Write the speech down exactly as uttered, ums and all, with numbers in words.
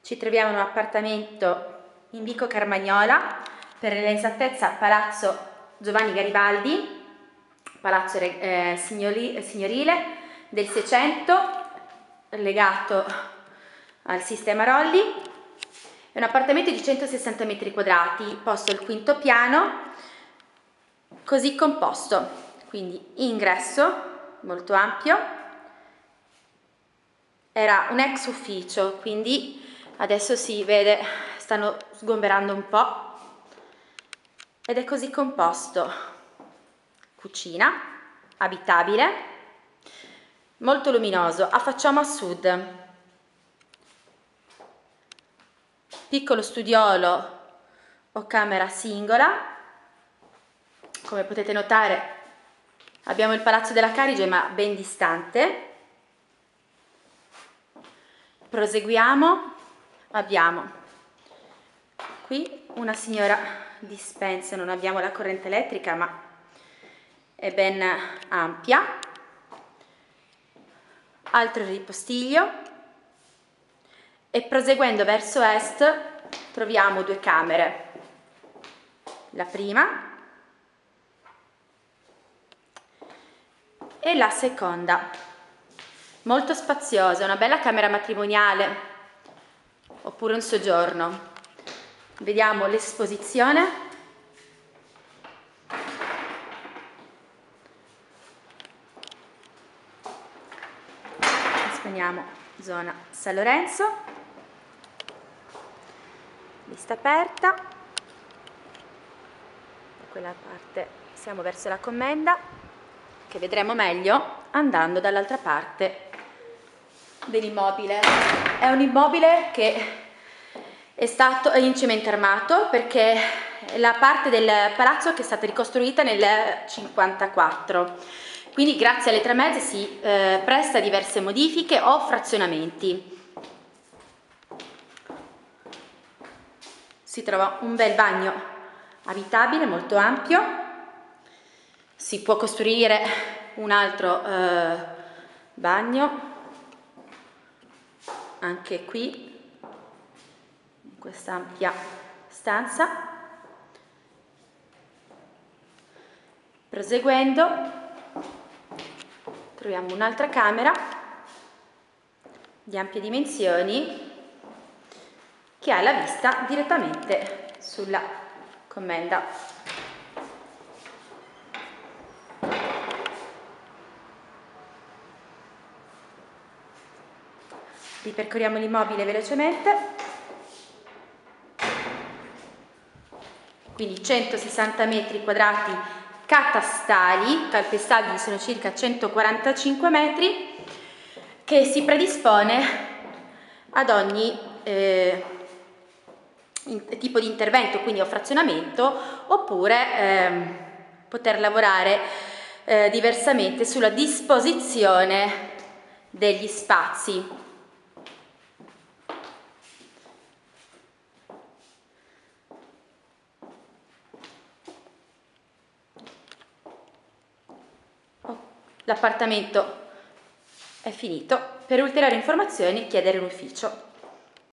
Ci troviamo in un appartamento in Vico Carmagnola, per l'esattezza Palazzo Giovanni Garibaldi, palazzo eh, signori, signorile del Seicento, legato al sistema Rolli. È un appartamento di centosessanta metri quadrati, posto al quinto piano, così composto, quindi ingresso molto ampio. Era un ex ufficio, quindi adesso si vede, stanno sgomberando un po', ed è così composto. Cucina, abitabile, molto luminoso, affacciamo a sud. Piccolo studiolo o camera singola. Come potete notare abbiamo il Palazzo della Carige, ma ben distante. Proseguiamo, abbiamo qui una signora dispensa, non abbiamo la corrente elettrica ma è ben ampia, altro ripostiglio, e proseguendo verso est troviamo due camere, la prima e la seconda. Molto spaziosa, una bella camera matrimoniale oppure un soggiorno. Vediamo l'esposizione. Esponiamo zona San Lorenzo, vista aperta. Da quella parte siamo verso la commenda, che vedremo meglio andando dall'altra parte dell'immobile. È un immobile che è stato in cemento armato, perché è la parte del palazzo che è stata ricostruita nel cinquantaquattro, quindi grazie alle tre mezze si eh, presta a diverse modifiche o frazionamenti. Si trova un bel bagno abitabile molto ampio, si può costruire un altro eh, bagno anche qui, in questa ampia stanza. Proseguendo troviamo un'altra camera di ampie dimensioni che ha la vista direttamente sulla commenda. Ripercorriamo l'immobile velocemente. Quindi centosessanta metri quadrati catastali, calpestati sono circa centoquarantacinque metri, che si predispone ad ogni eh, tipo di intervento, quindi o frazionamento, oppure eh, poter lavorare eh, diversamente sulla disposizione degli spazi. L'appartamento è finito. Per ulteriori informazioni chiedere l'ufficio.